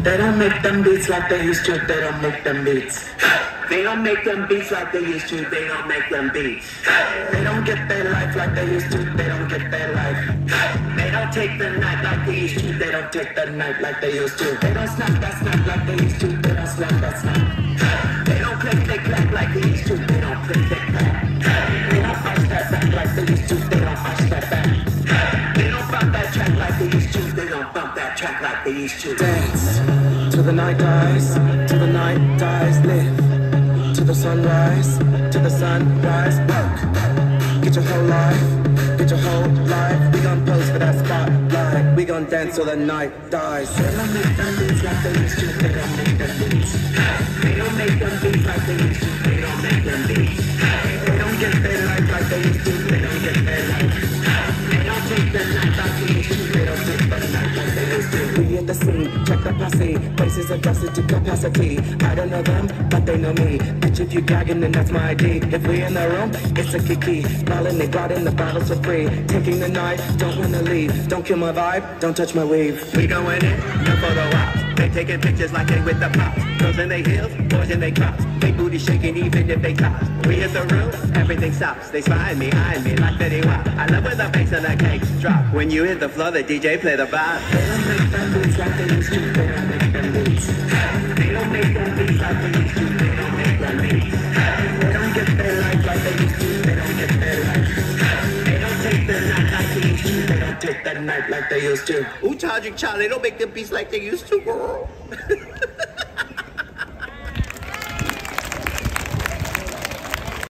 They don't make them beats like they used to. They don't make them beats. They don't make them beats like they used to. They don't make them beats. They don't get their life like they used to. They don't get their life. They don't take the night like they used to. They don't take the night like they used to. They don't snap that snap like they used to. They don't snap that snap. They don't click they clap like they used to. They don't click they clap. They don't arch that back like they used to. They don't arch that back. They don't bump that track like they used to. They don't bump that track like they used to. Dance till the night dies, till the night dies. Live till the sunrise, till the sunrise. Work, get your whole life, get your whole life. We gon' pose for that spotlight. We gon' dance till the night dies. They don't make them beats like they used to. They don't make them beats. They don't make them beats like they used to. They don't make them beats. They don't get their life like they used to. They don't get their life. They don't take the night like they used to. They don't take the night like they used to. We in the scene, check the posse. Faces adjusted to capacity. I don't know them, but they know me. Bitch, if you gagging, then that's my ID. If we in the room, it's a kiki. Ballin', they got in the bottles for free. Taking the night, don't wanna leave. Don't kill my vibe, don't touch my weave. We going in, no photo ops. They taking pictures like they with the pops. Girls in they heels, boys in they crops. Big booty shaking even if they tops. We hit the room, everything stops. They spying me, eyeing me like Betty Wap. I love when the bass and the cakes drop. When you hit the floor, the DJ play the vibe. They don't make them beats like they used to. They don't make them beats. They don't make them beats like they used to. They don't make them beats. They don't get their life like they used to. They don't get their life. They don't take the night like they used to. They don't take that night like they used to. Ooh, Charlie, don't make them beats like they used to, girl.